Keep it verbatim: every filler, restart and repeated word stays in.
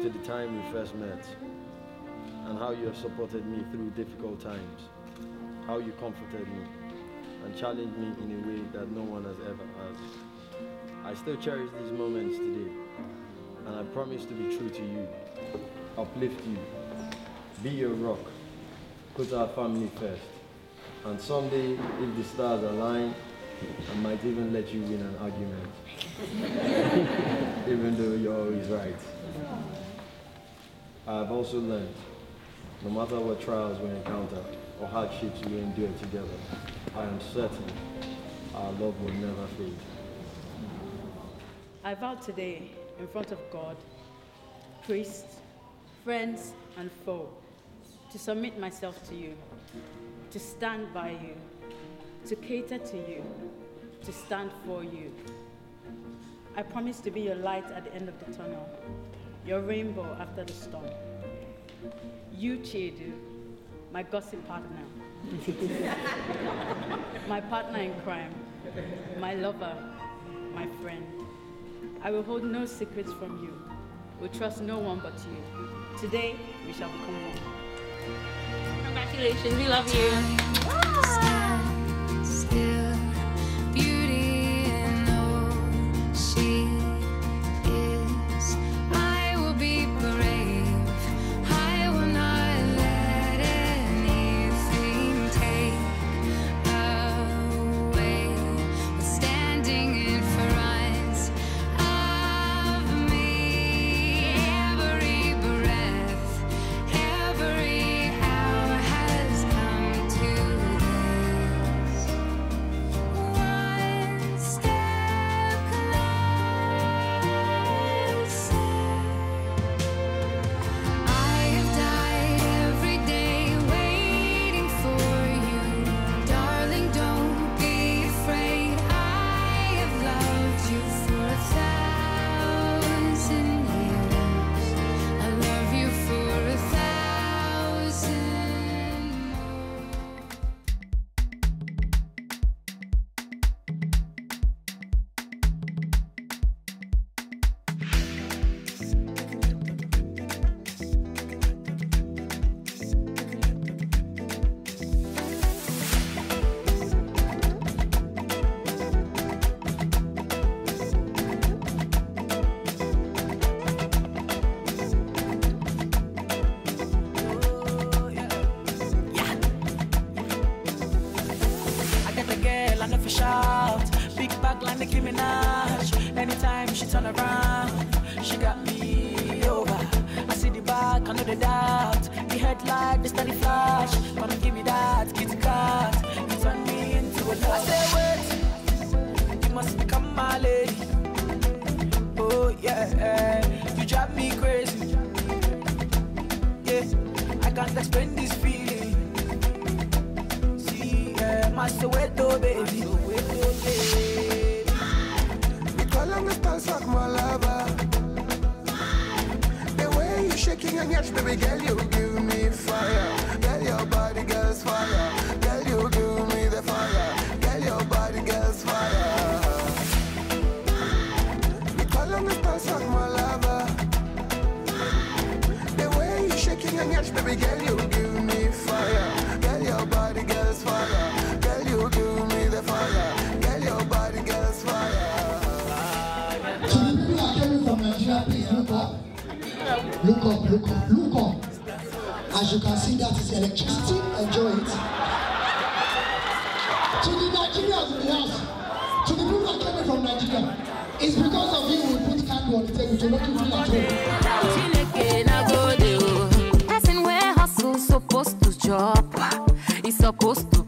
to the time we first met and how you have supported me through difficult times, how you comforted me and challenged me in a way that no one has ever has. I still cherish these moments today, and I promise to be true to you, uplift you, be your rock, put our family first, and someday, if the stars align, I might even let you win an argument, even though you're always right. I have also learned, no matter what trials we encounter or hardships we endure together, I am certain our love will never fade. I vow today, in front of God, priests, friends, and foe, to submit myself to you, to stand by you, to cater to you, to stand for you. I promise to be your light at the end of the tunnel, your rainbow after the storm. You, Chiedu, my gossip partner, my partner in crime, my lover, my friend. I will hold no secrets from you, will trust no one but you. Today, we shall become one. Congratulations, we love you. Stand still, beauty in all she is. I will be brave. I will not let anything take away what's standing in front of me. Every breath, every hour has come to this. One step closer. I have died every day waiting for you. Darling, don't be afraid. I have loved you for a thousand years. I love you for a thousand more. I get the girl, I never shout. Big back like Nicki Minaj. Anytime she turn around, she got me over. I see the back, I know the doubt. The headlight, the steady flash. Come and give me that kitty cat. You turn me into a dog. I say, wait, you must become my lady. Oh, yeah, you drive me crazy. Yeah, I can't explain this feeling. See, yeah, my Soweto baby. Soweto baby. We call on the stars like my lover. The way you shaking and yes, baby girl, you give me fire. Girl, your body, girl's fire. Girl, you give me the fire. Girl, your body, girl's fire. We call on the stars like my lover. The way you shaking and yes, baby girl, you give me fire. Girl, your body, girl's fire. Girl, you give me the fire. Girl, your body, girl's fire. So the people are coming from Nigeria, please look up. Look up, look up, look up. As you can see, that is electricity. Enjoy it. To the Nigerians in the house, to the people that are coming from Nigeria, it's because of you we put candle on the table to make you feel at home. Person where hustle supposed to job, it's supposed to